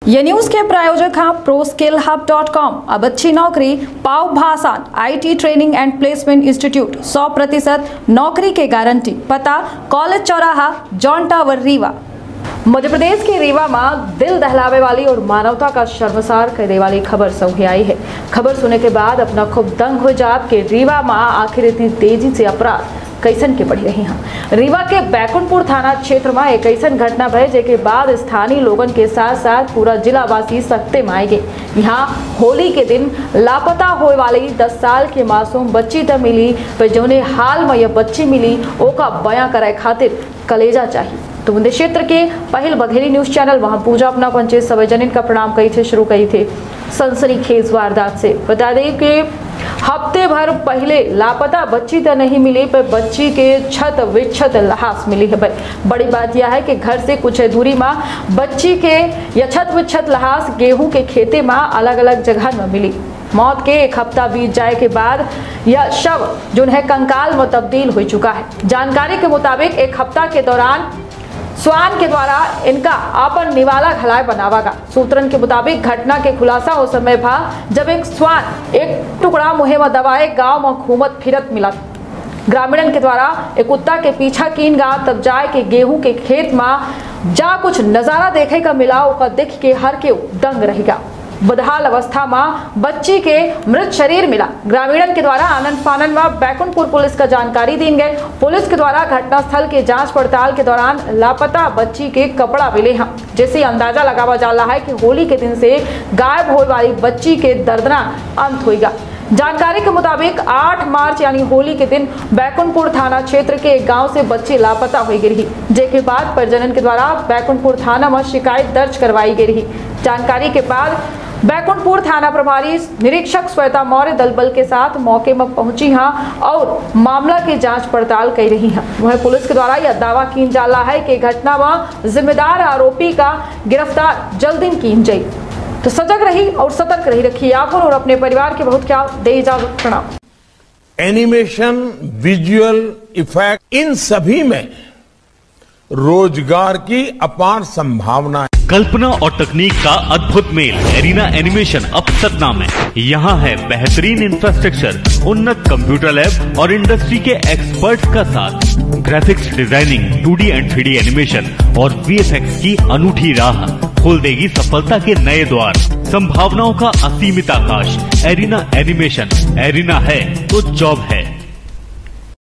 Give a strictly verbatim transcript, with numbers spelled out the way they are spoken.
ये न्यूज के प्रायोजक हैं pro skill hub dot com. अब अच्छी नौकरी पाओ भाषण IT training and placement institute, सौ प्रतिशत नौकरी के गारंटी। पता कॉलेज चौराहा, जॉन टावर, रीवा। मध्य प्रदेश के रीवा में दिल दहलावे वाली और मानवता का शर्मसार करने वाली खबर सामने आई है। खबर सुनने के बाद अपना खूब दंग हो जाब के रीवा में आखिर इतनी तेजी से अपराध कैसन के बढ़ रही हैं। रीवा के बैकुंठपुर थाना क्षेत्र में एक ऐसन घटना भय जेके बाद स्थानीय लोगन के साथ साथ पूरा जिलावासी सख्ते में आए गए। यहाँ होली के दिन लापता होने वाली दस साल के मासूम बच्ची तो मिली, पर जोने हाल में यह बच्ची मिली ओका बयां करे खातिर कलेजा चाहिए। तो मुंदे क्षेत्र के पहल बघेली न्यूज चैनल वहां पूजा अपना पंचायत सवैजनिक का प्रणाम कही थे शुरू कही थे सनसनीखेज वारदात से। बता दें कि हफ्ते भर पहले लापता बच्ची तो नहीं मिली, पर बच्ची के छत विच्छत लाश मिली है। बड़ी बात यह है कि घर से कुछ दूरी में बच्ची के यह छत विच्छत लाश गेहूं के खेते में अलग अलग जगह में मिली। मौत के एक हफ्ता बीत जाए के बाद यह शव जो है कंकाल में तब्दील हो चुका है। जानकारी के मुताबिक एक हफ्ता के दौरान स्वान के द्वारा इनका आपन निवाला घलाय बनावागा। सूत्रन के मुताबिक घटना के खुलासा उस समय था जब एक स्वान एक टुकड़ा मुहे में दबाए गांव में घूमत फिरत मिला। ग्रामीणन के द्वारा एक कुत्ता के पीछा कीन गा, तब जाए के गेहूं के खेत में जा कुछ नजारा देखे का मिला, ओका देख के हर के दंग रहेगा। बदहाल अवस्था में बच्ची के मृत शरीर मिला। ग्रामीणन के द्वारा आनंद फानन में बैकुंठपुर पुलिस का जानकारी दी गई। पुलिस के द्वारा घटनास्थल के जांच पड़ताल के दौरान लापता बच्ची के कपड़ा मिले हैं, जैसे अंदाजा लगावा जा रहा है कि होली के दिन से गायब होने वाली बच्ची के दर्दनाक अंत होगा। जानकारी के मुताबिक आठ मार्च यानी होली के दिन बैकुंठपुर थाना क्षेत्र के एक गांव से बच्ची लापता हो गई रही, जेके बाद परिजनन के द्वारा बैकुंठपुर थाना में शिकायत दर्ज करवाई गई रही। जानकारी के बाद बैकुंठपुर थाना प्रभारी निरीक्षक श्वेता मौर्य दल बल के साथ मौके में पहुंची हैं और मामला की जांच पड़ताल कर रही हैं। वह पुलिस के द्वारा यह दावा किया जा रहा है कि घटना में जिम्मेदार आरोपी का गिरफ्तार जल्दी की जाए। तो सजग रही और सतर्क रही रखिए आप और अपने परिवार के बहुत ख्याल दे। इजाजत, प्रणाम। एनिमेशन, विजुअल इफेक्ट, इन सभी में रोजगार की अपार संभावना है। कल्पना और तकनीक का अद्भुत मेल एरिना एनिमेशन अब सतना में। यहाँ है बेहतरीन इंफ्रास्ट्रक्चर, उन्नत कंप्यूटर लैब और इंडस्ट्री के एक्सपर्ट्स का साथ। Graphics designing, two D and three D animation और वी एफ एक्स की अनूठी राह खोल देगी सफलता के नए द्वार। संभावनाओं का असीमित आकाश। एरिना एनिमेशन, एरिना है तो जॉब है।